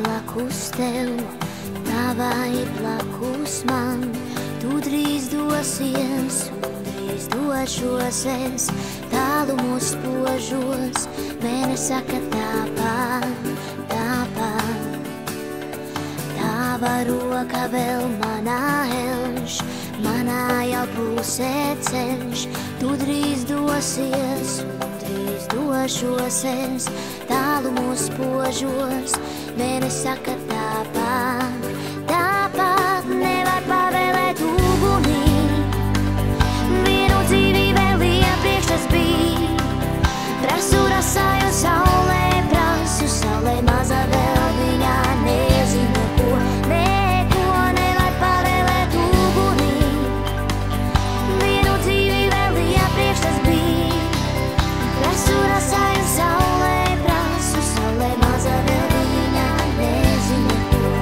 blakus tev, tava ir blakus man. Tu drīz dosies, un drīz došos es, tālumos spožos. Mēnesis saka tāpat, tāpat. Tava roka vēl manā helš, manā jau pusē ceļš. Tu drīz dosies, un drīz došos es, tālumos spožos. Mēnesis saka tāpat, tāpat. Nevar pavēlēt ugunī, vienu dzīvi vēl iepriekš tas bija. Prasu rasāju saulē, prasu saulē, maza vēl viņa nezina ko. Neko nevar pavēlēt ugunī, vienu dzīvi vēl iepriekš tas bija. Prasu rasāju saulē, prasu saulē, maza vēl viņa nezina ko.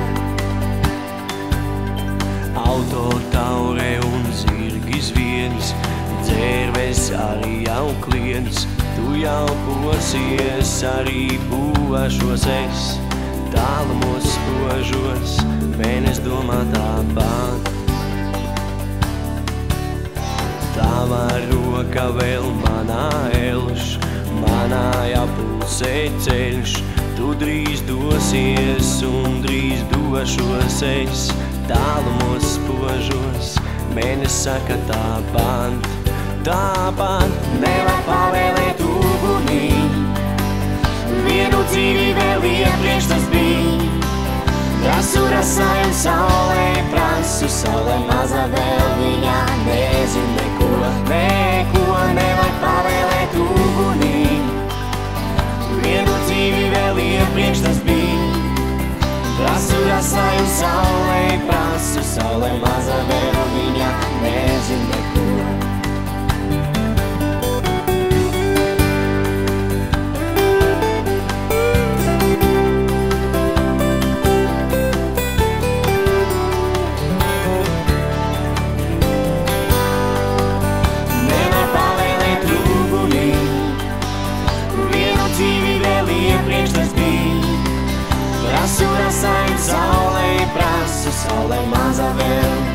Auto, taure un zirgi zvienis, dzērves arī jau kliedz. Tu jau posies, arī pošos es, tālumos spožos. Mēnesis domā tāpat. Tava roka vēl manā elš, manā jau pusē ceļš. Tu drīz dosies, un drīz došos es, tālumos spožos. Mēnesis saka tāpat, tāpat. Nevar pavēlēt ugunī, vienu dzīvi vēl iepriekš tas bija. Prasu rasāju saulē, prasu saulē, maza vēl viņa nezina neko. Neko nevar pavēlēt ugunī, vienu dzīvi vēl iepriekš tas bija. Prasu rasāju saulē, prasu saulē, maza vēl viņa nezina neko. Prasu rasāju saulē, prasu saulē, maza vēl